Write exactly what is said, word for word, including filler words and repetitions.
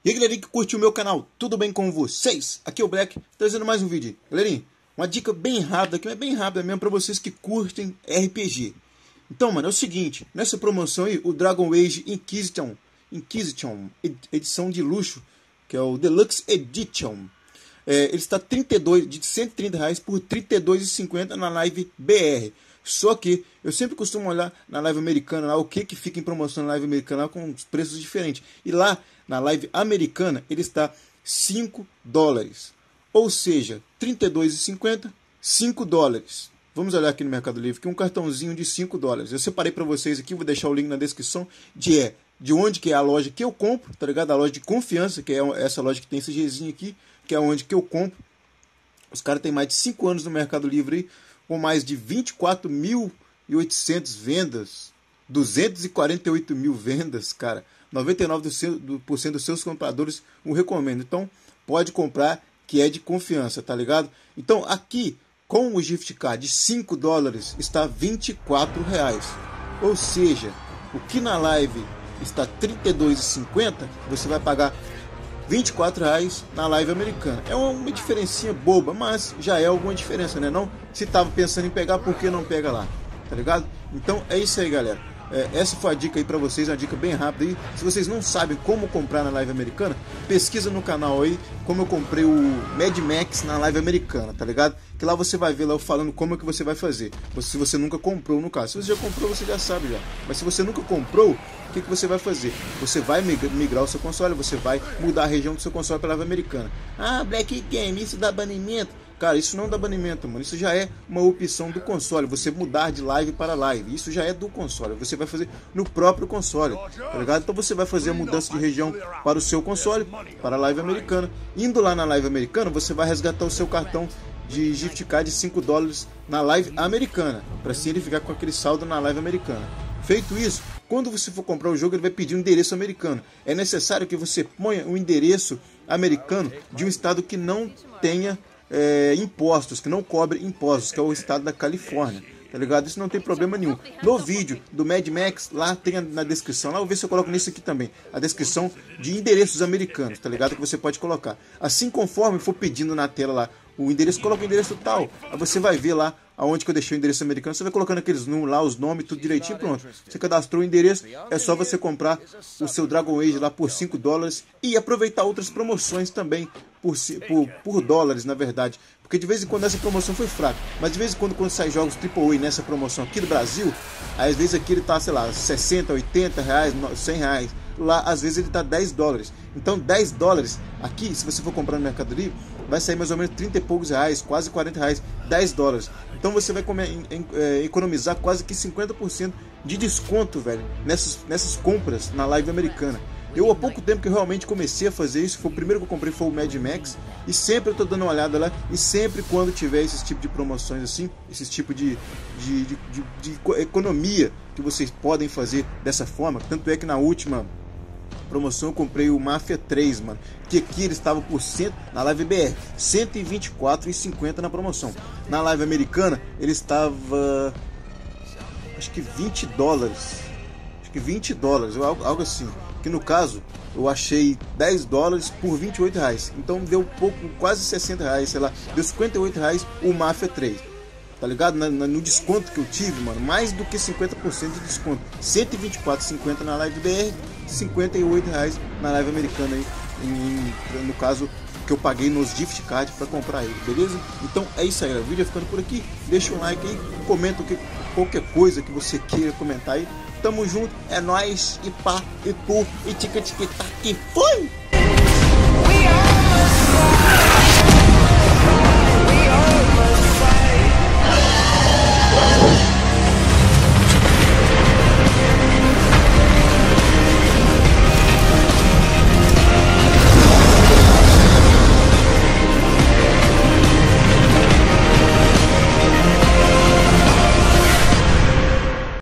E aí, galerinha que curte o meu canal, tudo bem com vocês? Aqui é o Black, trazendo mais um vídeo. Galerinha, uma dica bem rápida, que é bem rápida mesmo pra vocês que curtem R P G. Então, mano, é o seguinte, nessa promoção aí, o Dragon Age Inquisition, Inquisition edição de luxo, que é o Deluxe Edition, é, ele está trinta e dois, de cento e trinta reais por trinta e dois reais e cinquenta centavos na live B R. Só que eu sempre costumo olhar na live americana lá o que, que fica em promoção na live americana lá, com preços diferentes. E lá na live americana ele está cinco dólares. Ou seja, trinta e dois reais e cinquenta centavos, cinco dólares. Vamos olhar aqui no Mercado Livre, que um cartãozinho de cinco dólares. Eu separei para vocês aqui, vou deixar o link na descrição, de, é, de onde que é a loja que eu compro, tá ligado? A loja de confiança, que é essa loja que tem esse Gzinho aqui, que é onde que eu compro. Os caras têm mais de cinco anos no Mercado Livre aí, com mais de vinte e quatro mil e oitocentas vendas, duzentos e quarenta e oito mil vendas, cara. noventa e nove por cento dos seus compradores o recomendam. Então, pode comprar, que é de confiança, tá ligado? Então, aqui, com o gift card de cinco dólares, está vinte e quatro reais. Ou seja, o que na live está trinta e dois reais e cinquenta centavos, você vai pagar vinte e quatro reais na live americana. É uma diferencinha boba, mas já é alguma diferença, né? Não, se tava pensando em pegar, por que não pega lá? Tá ligado? Então é isso aí, galera. É, essa foi a dica aí pra vocês, uma dica bem rápida aí. Se vocês não sabem como comprar na live americana, pesquisa no canal aí como eu comprei o Mad Max na live americana, tá ligado? Que lá você vai ver lá eu falando como é que você vai fazer. Se você nunca comprou, no caso. Se você já comprou, você já sabe já. Mas se você nunca comprou, o que, que você vai fazer? Você vai migrar o seu console, você vai mudar a região do seu console para a live americana. Ah, Black Game, isso dá banimento? Cara, isso não dá banimento, mano. Isso já é uma opção do console. Você mudar de live para live. Isso já é do console. Você vai fazer no próprio console, tá ligado? Então você vai fazer a mudança de região para o seu console, para a live americana. Indo lá na live americana, você vai resgatar o seu cartão de gift card de cinco dólares na live americana, para assim ele ficar com aquele saldo na live americana. Feito isso, quando você for comprar o jogo, ele vai pedir um endereço americano. É necessário que você ponha um endereço americano de um estado que não tenha é, impostos, que não cobre impostos, que é o estado da Califórnia, tá ligado? Isso não tem problema nenhum. No vídeo do Mad Max, lá tem na descrição, lá eu vou ver se eu coloco nisso aqui também, a descrição de endereços americanos, tá ligado? Que você pode colocar. Assim conforme for pedindo na tela lá, o endereço, coloca o endereço tal, aí você vai ver lá aonde que eu deixei o endereço americano, você vai colocando aqueles números lá, os nomes, tudo direitinho, pronto. Você cadastrou o endereço, é só você comprar o seu Dragon Age lá por cinco dólares e aproveitar outras promoções também por, por, por dólares, na verdade. Porque de vez em quando essa promoção foi fraca, mas de vez em quando quando sai jogos triplo A nessa promoção aqui do Brasil, aí às vezes aqui ele tá, sei lá, sessenta, oitenta reais, cem reais. Lá às vezes ele tá dez dólares. Então dez dólares aqui, se você for comprar no Mercado Livre, vai sair mais ou menos trinta e poucos reais, quase quarenta reais, dez dólares. Então você vai comer, é, economizar quase que cinquenta por cento de desconto, velho, nessas, nessas compras na live americana. Eu há pouco tempo que eu realmente comecei a fazer isso, foi o primeiro que eu comprei foi o Mad Max, e sempre eu tô dando uma olhada lá, e sempre quando tiver esse tipo de promoções assim, esse tipo de, de, de, de, de economia que vocês podem fazer dessa forma, tanto é que na última promoção eu comprei o Mafia três, mano, que aqui ele estava por cento, na live B R, cento e vinte e quatro reais e cinquenta centavos na promoção. Na live americana ele estava, acho que vinte dólares, acho que vinte dólares, algo, algo assim. Que no caso eu achei dez dólares por vinte e oito reais, então deu pouco, quase sessenta reais, sei lá, deu cinquenta e oito reais o Mafia três. Tá ligado? Na, na, no desconto que eu tive, mano, mais do que cinquenta por cento de desconto. cento e vinte e quatro reais e cinquenta centavos na live B R, cinquenta e oito reais na live americana aí, em, no caso que eu paguei nos gift cards para comprar ele, beleza? Então é isso aí, galera. O vídeo vai ficando por aqui. Deixa um like aí, comenta que, qualquer coisa que você queira comentar aí. Tamo junto, é nóis, e pá, e pô, e tica tica tá, e foi!